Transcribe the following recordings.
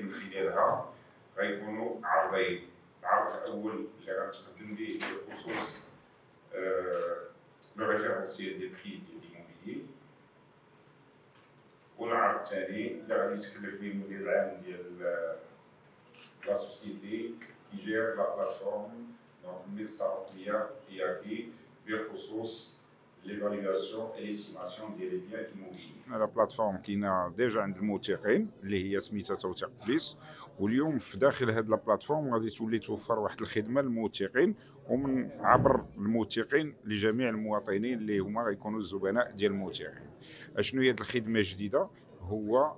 من خلالها غيكونوا عرضين. العرض الاول اللي غنتقدم به بخصوص لو ريفيرونسيال دي بري ديال ليموبيلي، والعرض الثاني اللي غادي يتكلف به المدير العام ديال لا سوسيتي كيجير لا بلاتفورم دونك ميسا الرقميه IAKI بخصوص ليفالياسيون اي ليستيماسيون ديال لي بيان ايموبيلي. لا بلاتفورم كاينه ديجا عند الموثقين اللي هي سميتها توثيق بليس، واليوم في داخل هذه البلاتفورم غادي تولي توفر واحد الخدمه للموثقين ومن عبر الموثقين لجميع المواطنين اللي هما غيكونوا الزبناء ديال الموثقين. اشنو هي هذه الخدمه الجديده؟ هو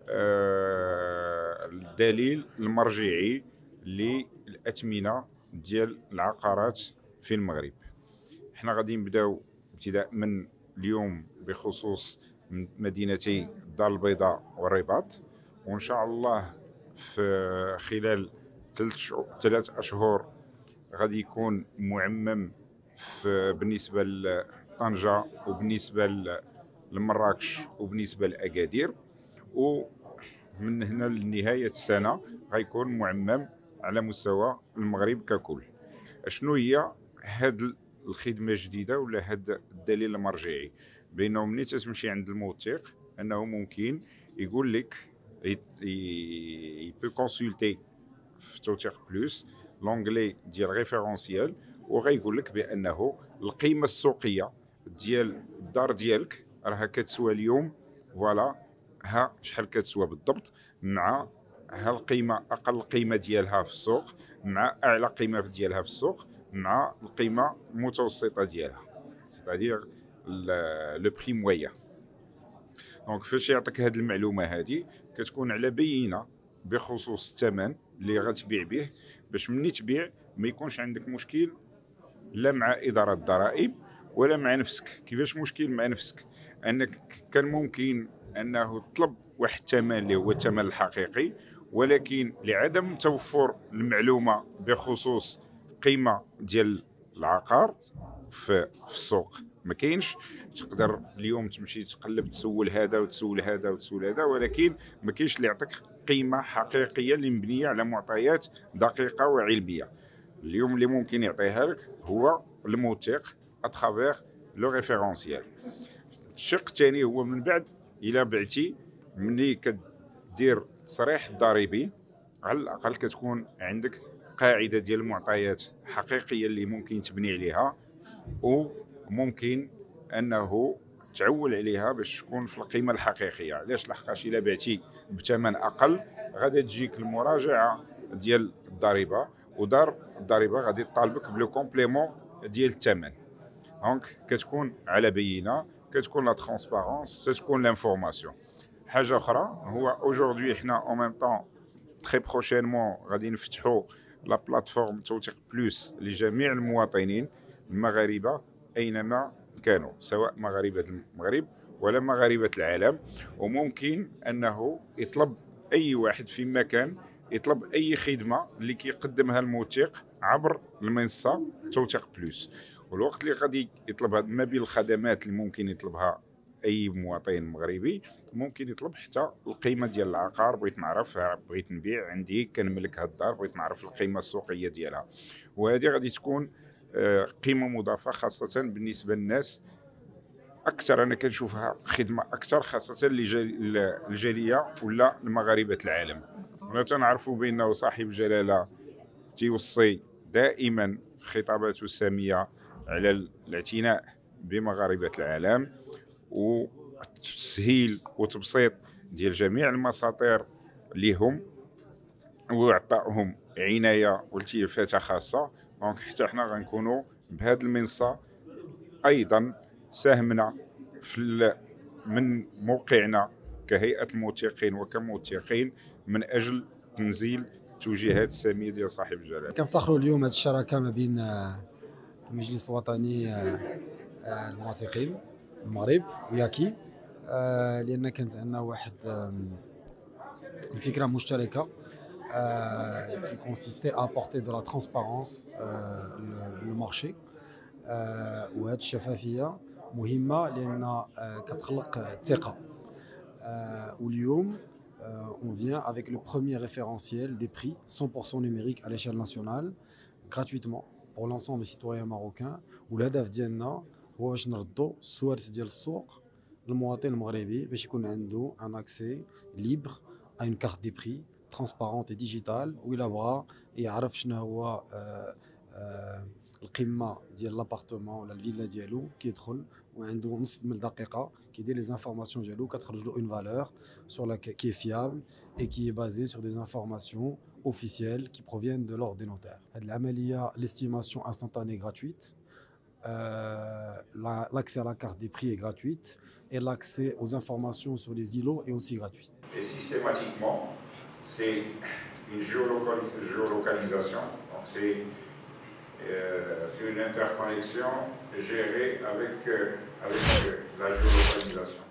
الدليل المرجعي للأثمنة ديال العقارات في المغرب. احنا غادي نبداو ابتداء من اليوم بخصوص مدينتي الدار البيضاء والرباط، وان شاء الله في خلال 3 أشهر غادي يكون معمم بالنسبه لطنجه وبالنسبه لمراكش وبالنسبه لاكادير، ومن هنا لنهايه السنه غيكون معمم على مستوى المغرب ككل. شنو هي هاد الخدمه الجديده ولا هاد الدليل المرجعي؟ بانه ملي تمشي عند الموثق انه ممكن يقول لك يبو كونسلتي في توثيق بلس لونغلي ديال ريفيرونسيال، وغيقول لك بانه القيمه السوقيه ديال الدار ديالك راها كتسوى اليوم فوالا ها شحال كتسوى بالضبط، مع ها القيمه اقل قيمه ديالها في السوق، مع اعلى قيمه ديالها في السوق، مع القيمه المتوسطه ديالها، سيتادير لو بري مويان. دونك فاش يعطيك هذه المعلومه هذه كتكون على بينه بخصوص الثمن اللي غتبيع به، باش ملي تبيع ما يكونش عندك مشكل لا مع اداره الضرائب ولا مع نفسك. كيفاش مشكل مع نفسك؟ انك كان ممكن انه تطلب واحد الثمن اللي هو الثمن الحقيقي، ولكن لعدم توفر المعلومه بخصوص قيمه ديال العقار في السوق ما كاينش. تقدر اليوم تمشي تقلب تسول هذا وتسول هذا وتسول هذا، ولكن ما كاينش اللي يعطيك قيمه حقيقيه اللي مبنيه على معطيات دقيقه وعلميه. اليوم اللي ممكن يعطيها لك هو الموثق اترافير لو ريفيرونسيال. الشق الثاني هو من بعد الى بعتي ملي كدير التصريح الضريبي على الاقل كتكون عندك قاعده ديال المعطيات حقيقيه اللي ممكن تبني عليها، وممكن انه تعول عليها باش تكون في القيمه الحقيقيه. علاش؟ لحقاش الا بعتي بثمن اقل غادي تجيك المراجعه ديال الضريبه، ودار الضريبه غادي تطالبك بلو كومبليمون ديال الثمن. دونك كتكون على بينه، كتكون لا ترونسبارونس، كتكون لانفورماسيون. حاجه اخرى هو اوجوردي حنا اون ميم طون تري بروشينمون غادي نفتحوا لا بلاتفورم توثيق بلس لجميع المواطنين المغاربه اينما كانوا، سواء مغاربه المغرب ولا مغاربه العالم. وممكن انه يطلب اي واحد في مكان يطلب اي خدمه اللي كيقدمها الموثق عبر المنصه توثيق بلس. والوقت اللي غادي يطلب ما بين الخدمات اللي ممكن يطلبها اي مواطن مغربي، ممكن يطلب حتى القيمه ديال العقار. بغيت نعرفها، بغيت نبيع، عندي كنملك هاد الدار، بغيت نعرف القيمه السوقيه ديالها. وهذه غادي تكون قيمه مضافه خاصه بالنسبه للناس اكثر. انا كنشوفها خدمه اكثر خاصه الجاليه ولا المغاربه العالم. ولا تنعرفوا بانه صاحب الجلاله تيوصي دائما في خطاباته الساميه على الاعتناء بمغاربه العالم وتسهيل وتبسيط ديال جميع المساطير لهم واعطائهم عنايه والتفاته خاصه. دونك حتى حنا غنكونوا بهذه المنصه ايضا ساهمنا من موقعنا كهيئه الموثقين وكموثقين من اجل تنزيل التوجيهات الساميه ديال صاحب الجلاله. كنفتخروا اليوم هذه الشراكه ما بين المجلس الوطني الموثقين المغرب وياكي، لان كانت عندنا واحد الفكره مشتركه qui consistait à apporter de la transparence le marché. وهذه الشفافيه مهمه لان كتخلق الثقه. واليوم on vient avec le premier référentiel des prix 100% numérique à l'échelle nationale, gratuitement pour l'ensemble des citoyens marocains. والهدف ديالنا هو باش نردوا السوارت ديال السوق للمواطن المغربي باش يكون عنده ان اكسي ليبر à une carte des prix transparente et digitale وإلا بغى يعرف شنو هو القمه ديال لابارتمون ولا الفيلا ديالو كيدخل وعنده نص من دقيقه كيدير لي زانفورماسيون ديالو كتخرج له اون فالور سور qui est fiable et qui est basée sur des informations officielles qui proviennent de l'ordre des notaires. هاد العمليه l'estimation instantanée gratuite, l'accès à la carte des prix est gratuite et l'accès aux informations sur les îlots est aussi gratuit. Et systématiquement, c'est une géolocalisation. Donc c'est une interconnexion gérée avec la géolocalisation.